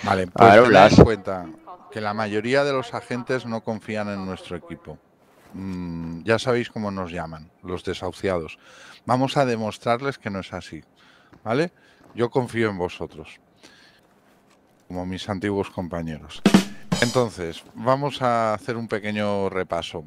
Vale, A pues ver, tened Blas. en cuenta que la mayoría de los agentes no confían en nuestro equipo. Ya sabéis cómo nos llaman, los desahuciados. Vamos a demostrarles que no es así, ¿vale? Yo confío en vosotros, como mis antiguos compañeros. Entonces, vamos a hacer un pequeño repaso.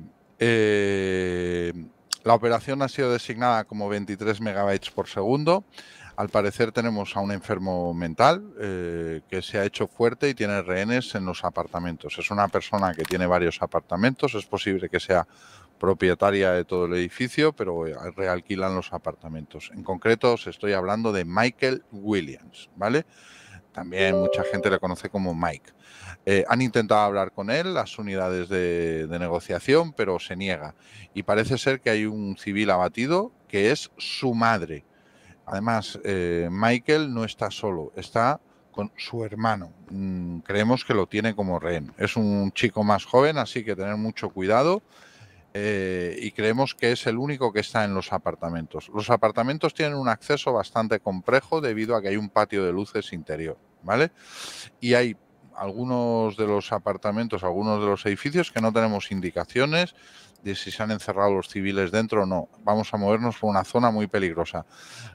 La operación ha sido designada como 23 megabytes por segundo. Al parecer tenemos a un enfermo mental que se ha hecho fuerte y tiene rehenes en los apartamentos. Es una persona que tiene varios apartamentos. Es posible que sea propietaria de todo el edificio, pero realquilan los apartamentos. En concreto, os estoy hablando de Michael Williams, ¿vale? También mucha gente le conoce como Mike. Han intentado hablar con él, las unidades de negociación, pero se niega. Y parece ser que hay un civil abatido que es su madre. Además, Michael no está solo, está con su hermano. Creemos que lo tiene como rehén. Es un chico más joven, así que tener mucho cuidado. Y creemos que es el único que está en los apartamentos. Los apartamentos tienen un acceso bastante complejo debido a que hay un patio de luces interior, ¿vale? Y hay algunos de los apartamentos, algunos de los edificios que no tenemos indicaciones de si se han encerrado los civiles dentro o no. Vamos a movernos por una zona muy peligrosa.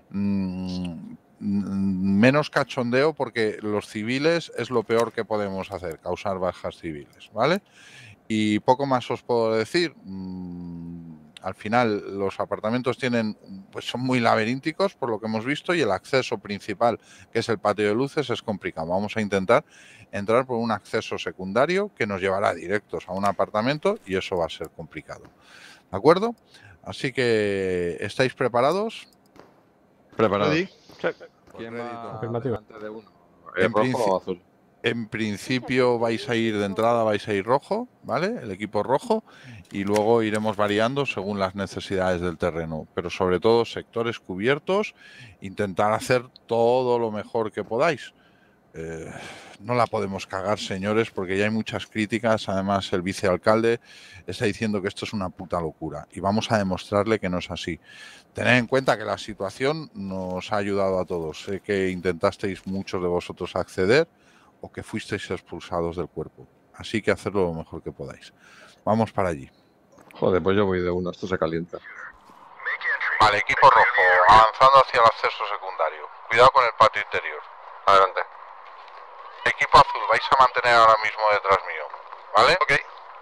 Menos cachondeo porque los civiles es lo peor que podemos hacer, causar bajas civiles, ¿vale? Y poco más os puedo decir. Al final los apartamentos pues son muy laberínticos por lo que hemos visto y el acceso principal, que es el patio de luces, es complicado. Vamos a intentar entrar por un acceso secundario que nos llevará directos a un apartamento y eso va a ser complicado. ¿De acuerdo? Así que, ¿estáis preparados? Preparados. ¿Quién Ready, va Afirmativo. delante de uno? En ¿Rojo o azul? En principio vais a ir de entrada, vais a ir rojo, ¿vale? El equipo rojo, y luego iremos variando según las necesidades del terreno, pero sobre todo sectores cubiertos, intentar hacer todo lo mejor que podáis. No la podemos cagar, señores, porque ya hay muchas críticas. Además, el vicealcalde está diciendo que esto es una puta locura y vamos a demostrarle que no es así. Tened en cuenta que la situación nos ha ayudado a todos. Sé que intentasteis muchos de vosotros acceder o que fuisteis expulsados del cuerpo. Así que hacedlo lo mejor que podáis. Vamos para allí. Joder, pues yo voy de uno, esto se calienta. Vale, equipo rojo, avanzando hacia el acceso secundario. Cuidado con el patio interior. Adelante. Equipo azul, vais a mantener ahora mismo detrás mío. ¿Vale? Ok.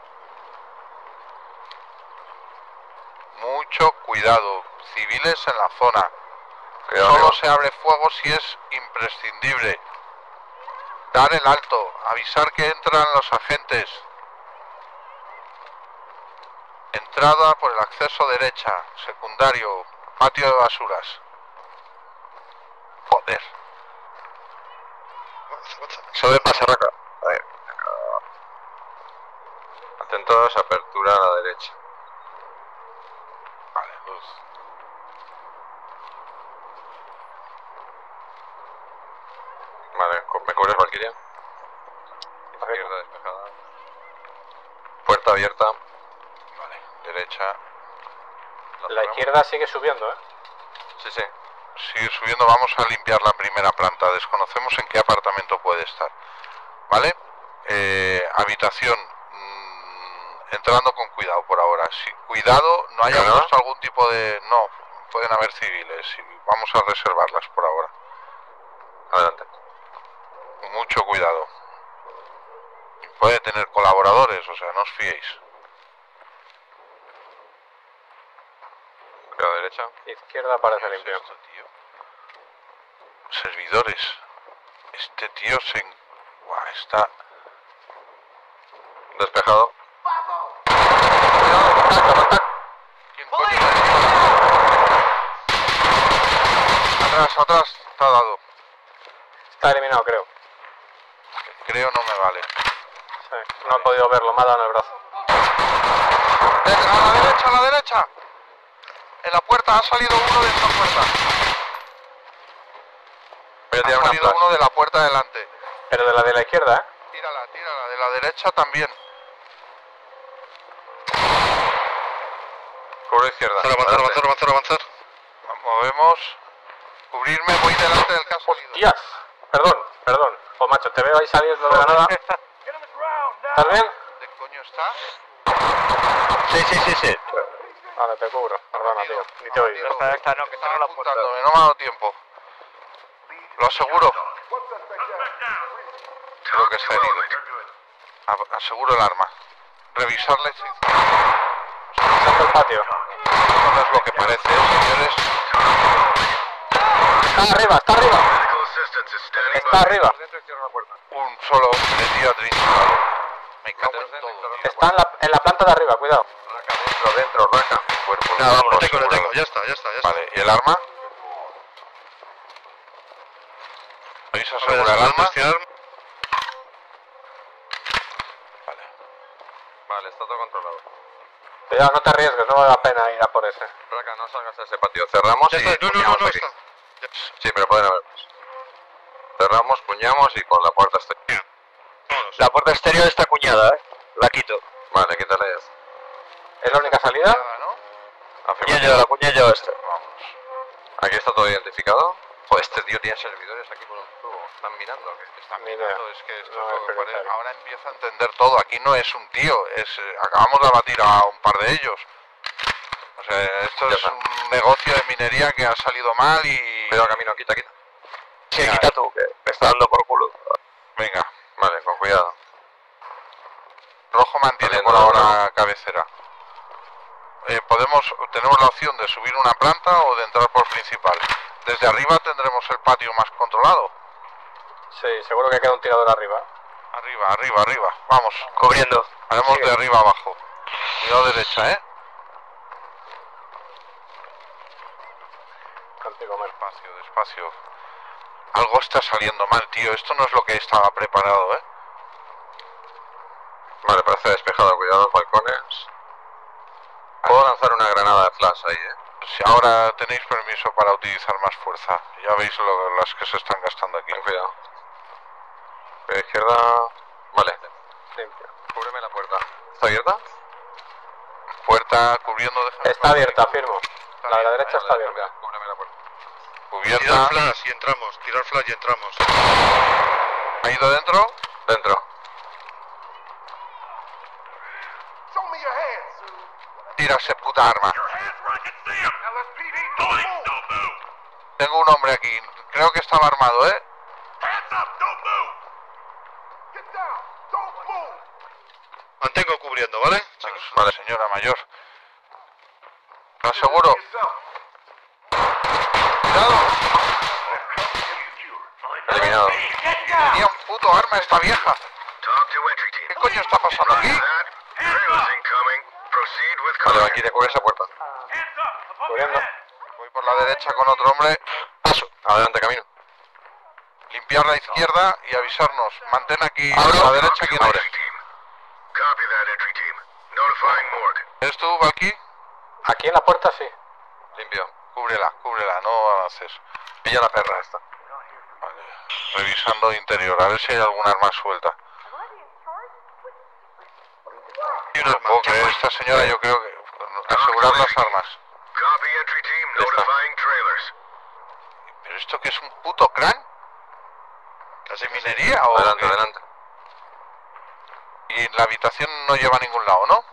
Mucho cuidado. Civiles en la zona. Cuidado, Solo cuidado. se abre fuego si es imprescindible. Dar el alto. Avisar que entran los agentes. Entrada por el acceso derecha. Secundario. Patio de basuras. Joder. Eso de pasar acá. A ver. Atentos, apertura a la derecha. Vale, luz. Vale, ¿me cubres, Valkyria? Izquierda despejada. Puerta abierta. Vale, derecha. La izquierda sigue subiendo, ¿eh? Sí, sí. Sigue subiendo, vamos a limpiar la primera planta. Desconocemos en qué apartamento puede estar. ¿Vale? Habitación. Entrando con cuidado por ahora. Si, cuidado, no haya ¿Granada? puesto algún tipo de... No, pueden haber civiles. Y vamos a reservarlas por ahora. Adelante. Mucho cuidado. Puede tener colaboradores, o sea, no os fiéis. Cuidado derecha. Izquierda parece ¿Qué es limpio. esto, tío? Servidores. Este tío se... Buah, está... Despejado. ¿Quién coño es? Atrás, atrás, está dado. Está eliminado, creo. Creo no me vale. Sí, no he podido verlo, me ha dado en el brazo. A la derecha, a la derecha. En la puerta, ha salido uno de esta puerta. Voy a Ha tirar una salido flash. uno de la puerta de delante. Pero de la izquierda, ¿eh? Tírala, tírala. De la derecha también. Cubro izquierda. Avanzar. Movemos. Cubrirme, voy delante del que ha salido. ¡Hostias! Perdón. Pues macho, te veo ahí saliendo de la nada. ¿Estás bien? ¿De coño estás? Sí. Vale, te cubro. Perdona, tío. Ni te oí. Está, que está en la puerta. Apuntándome, no me ha dado tiempo. Lo aseguro. Creo que está herido. Aseguro el arma. Revisarle si... Salto el patio. Esto no es lo que parece, señores. Está arriba, está arriba. Está arriba. Dentro y cierra la puerta. Un solo hombre atrincherado. Me cago en todo, tío. Está en la planta de arriba, cuidado. Raca, dentro, raca. Cuerpo. Nada, vamos, lo asegurado. tengo. Ya está. Vale, ¿y el arma? ¿Vais a asegurar el arma? Vale. Vale, está todo controlado. Cuidado, no te arriesgues, no vale la pena ir a por ese. Raca, no salgas a ese patio. Cerramos Ya y está. No puñamos aquí. está. Sí, pero pueden haber más. Cerramos, puñamos y con la puerta exterior. Vámonos. La puerta exterior está cuñada, la quito. Vale, quítale ya. ¿Es la única salida? Nada, ¿no? Afirmativo. La cuñé yo esta. Vamos. Aquí está todo identificado. Joder, este tío tiene servidores aquí por un tubo. ¿Están mirando o qué? Están Ni mirando, idea. es que esto No es es lo que parece. prioritario. Ahora empiezo a entender todo. Aquí no es un tío, es acabamos de abatir a un par de ellos. O sea, esto Ya es está. un negocio de minería que ha salido mal y... Cuidado, camino, quita. Sí, quita tú, que me está dando por culo. Venga, Vale, con cuidado. Rojo mantiene Saliendo por la ahora cabecera. Tenemos la opción de subir una planta o de entrar por principal. Desde arriba tendremos el patio más controlado. Sí, seguro que queda un tirador arriba. Arriba. Vamos. Cubriendo. Haremos Sigue. de arriba abajo. Cuidado derecha, ¿eh? Contigo, Mer. Despacio. Algo está saliendo mal, tío. Esto no es lo que estaba preparado, ¿eh? Vale, parece despejado. Cuidado los balcones. Puedo lanzar una granada de flash ahí, Si ahora tenéis permiso para utilizar más fuerza. Ya veis las que se están gastando aquí. Ten cuidado. Cuidado izquierda. Vale. Limpio. Cúbreme la puerta. ¿Está abierta? Puerta cubriendo... déjame Está abierta, afirmo. La de la derecha está Vale, abierta. Cúbreme la puerta. Cubierta. Tirar flash y entramos. ¿Ha ido dentro? Dentro. Tira ese puta arma. Tengo un hombre aquí. Creo que estaba armado, ¿eh? Mantengo cubriendo, ¿vale? Vale, señora mayor. ¿Lo aseguro? Cuidado. Eliminado. Tenía un puto arma esta vieja. ¿Qué coño está pasando aquí? Vale, aquí te cubre esa puerta. Cubriendo. Voy por la derecha con otro hombre. Paso. Adelante, camino. Limpiar la izquierda y avisarnos. Mantén aquí a Abro. la derecha quien Abre. eres. ¿Eres tú, Valky? Aquí en la puerta sí. Limpio. Cúbrela, no avances. Pilla la perra esta. Vale. Revisando interior, a ver si hay algún arma suelta. Y un No arma. puedo creer, esta señora, yo creo que... Asegurar las armas. ¿Pero esto qué es, un puto crán? ¿De minería o Adelante, qué? adelante. Y en la habitación no lleva a ningún lado, ¿no?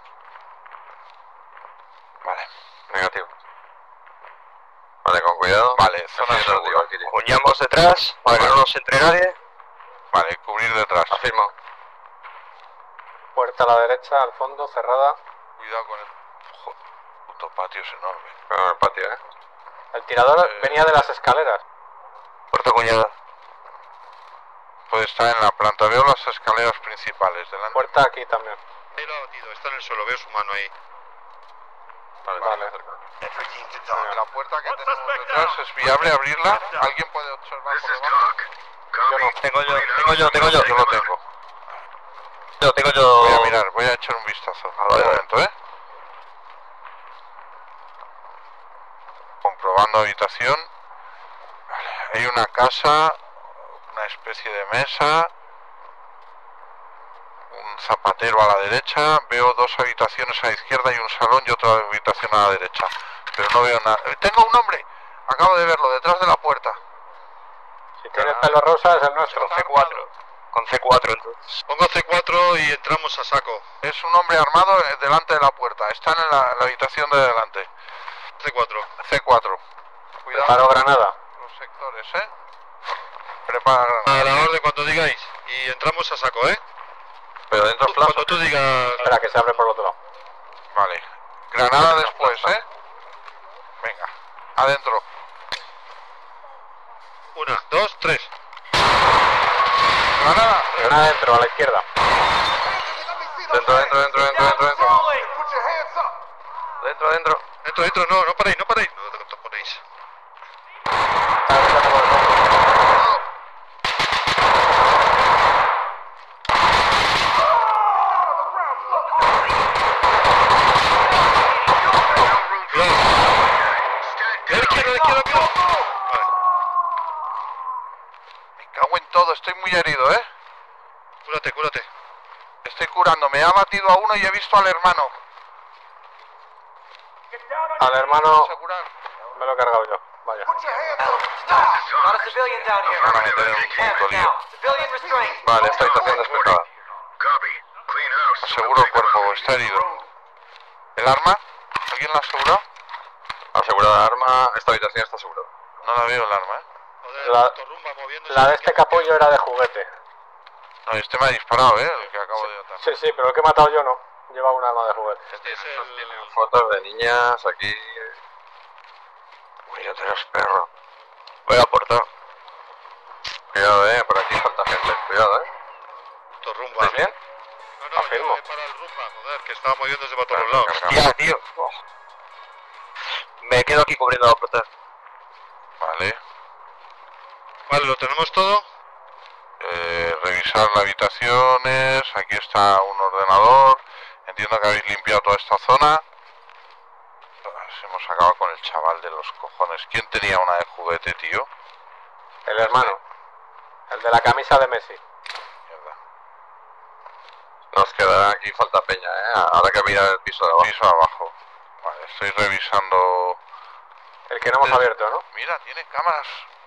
Vale. Negativo. Vale, con cuidado. Vale, zona Afirmo, segura. Valkyrie. Cuñamos detrás, para que no nos entre nadie. Vale, cubrir detrás. Afirmo. Puerta a la derecha, al fondo, cerrada. Cuidado con el... Joder, puto patio es enorme. Cuidado en el patio, El tirador venía de las escaleras. Puerta cuñada. Puede estar en la planta. Veo las escaleras principales. Delante. Puerta aquí también. Ahí lo ha batido, está en el suelo, veo su mano ahí. Vale, Vale. cerca. La puerta que tenemos detrás es viable abrirla. ¿Alguien puede observar por debajo? Yo no. Tengo yo. Yo lo tengo. Voy a mirar, voy a echar un vistazo. Vale. Un momento, ¿eh? Comprobando habitación. Vale, hay una casa, una especie de mesa, un zapatero a la derecha. Veo dos habitaciones a la izquierda y un salón y otra habitación a la derecha. Pero no veo nada. ¡Tengo un hombre! Acabo de verlo, detrás de la puerta. Si tienes pelo rosa es el nuestro. Con C4. Con C4 entonces. Pongo C4 y entramos a saco. Es un hombre armado delante de la puerta. Están en la habitación de delante. C4. C4. Cuidado Preparo granada. los sectores, ¿eh? Prepara A granada. la orden cuando digáis. Y entramos a saco, ¿eh? Pero dentro plazo. Cuando tú digas... Espera, que se abre por el otro lado. Vale. Granada después, ¿eh? Venga. Adentro. 1, 2, 3. Granada. Granada dentro, a la izquierda. Dentro. Dentro, no paréis. No te ponéis. De la izquierda. Vale. Me cago en todo. Estoy muy herido, ¿eh? Cúrate. Estoy curando. Me ha batido a uno y he visto al hermano. Al hermano Asegurar. me lo he cargado yo. Vaya. Not a civilian down here. Van a meter en un punto lío. Now, civilian restraint. Vale, esta habitación despejada. Aseguro el cuerpo. Está herido. ¿El arma? ¿Alguien la ha asegurado? Asegurada arma, esta habitación está asegurada. No la veo el arma, ¿eh? Joder, La- Torrumba moviéndose. La de este capullo era de juguete. No, este me ha disparado, ¿eh? El que acabo de matar. Sí, pero el que he matado yo no. Llevaba un arma de juguete. Este es el... Fotos de niñas aquí. Uy, no tenés perro. Voy a aportar. Cuidado, por aquí falta gente. Cuidado, Torrumba. ¿Estáis bien? No, Afirmo. yo para el rumba, joder, que estaba moviéndose para todos lados. Hostia, tío. Me quedo aquí cubriendo la puerta. Vale. Vale, ¿lo tenemos todo? Revisar las habitaciones. Aquí está un ordenador. Entiendo que habéis limpiado toda esta zona. Hemos acabado con el chaval de los cojones. ¿Quién tenía una de juguete, tío? El hermano. El de la camisa de Messi. Mierda. Nos queda aquí falta peña, Ahora que mirar el piso de abajo. Piso abajo. Vale, estoy revisando. El que no hemos abierto, ¿no? Mira, tiene cámaras.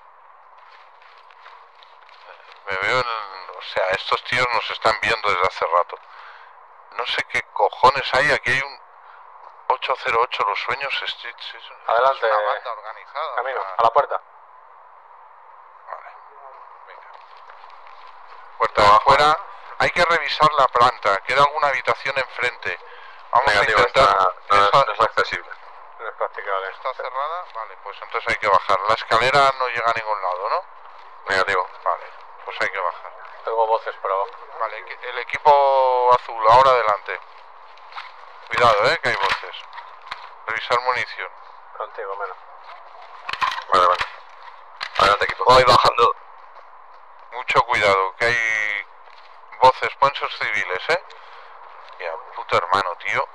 Me veo en... O sea, estos tíos nos están viendo desde hace rato. No sé qué cojones hay. Aquí hay un 808 Los Sueños Street. Adelante, Es una banda organizada. Camino, o sea, a la puerta. Vale. Venga. Puerta de afuera. Hay que revisar la planta. Queda alguna habitación enfrente. Vamos Negativo, a intentar... no es accesible. No es practicable. ¿Está cerrada? Vale, pues entonces hay que bajar. La escalera no llega a ningún lado, ¿no? Negativo. Vale, pues hay que bajar. Tengo voces por abajo. Vale, el equipo azul, ahora adelante. Cuidado, que hay voces. Revisar munición. Contigo, menos. Vale. Adelante, equipo. Voy bajando. Mucho cuidado, que hay voces, pueden ser civiles, Ya, puto hermano, tío.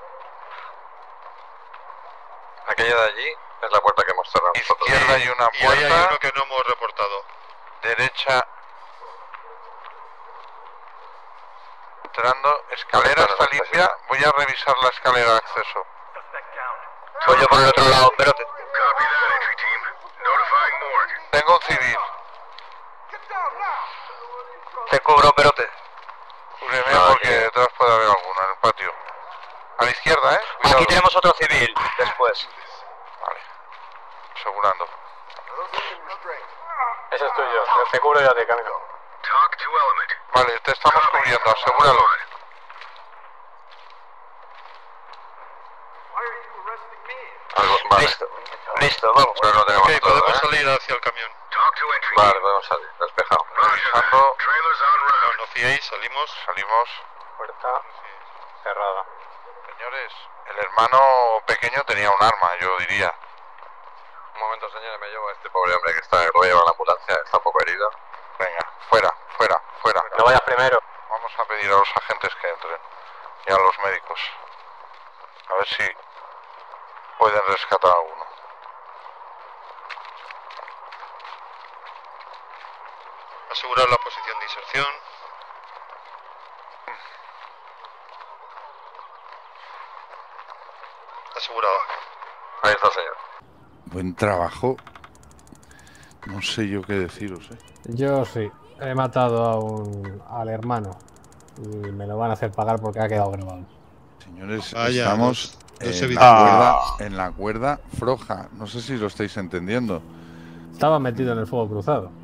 Aquella de allí es la puerta que hemos cerrado nosotros. Izquierda hay una Y ahí hay puerta, uno que no hemos reportado. derecha... Entrando, escalera Vale, está vale, limpia. vale. Voy a revisar la escalera de acceso. Voy yo por el otro lado, espérate. Tengo un civil. Te cubro, perote. Cúbreme Ah, porque aquí. detrás puede haber alguno en el patio. A la izquierda, Cuidado. Aquí tenemos otro civil, después. Vale. Asegurando. Ese es tuyo. Te cubro yo a ti, Camino. Vale, te estamos cubriendo, asegúralo. Vale. Listo, vamos. Pero no tenemos Ok, todo, podemos salir hacia el camión. Vale, podemos salir, despejado. Revisando, No fiéis, salimos. salimos. Puerta cerrada. Señores, el hermano pequeño tenía un arma, yo diría. Un momento, señores, me llevo a este pobre hombre que está, lo voy a llevar a la ambulancia, está un poco herido. Venga, fuera. No vayas primero. Vamos a pedir a los agentes que entren y a los médicos. A ver si pueden rescatar a alguno. Asegurar la posición de inserción. Asegurado. Ahí está el señor. Buen trabajo. No sé yo qué deciros, Yo sí. He matado al hermano. Y me lo van a hacer pagar porque ha quedado grabado. Señores, Vaya, estamos dos en la cuerda floja. No sé si lo estáis entendiendo. Estaba metido en el fuego cruzado.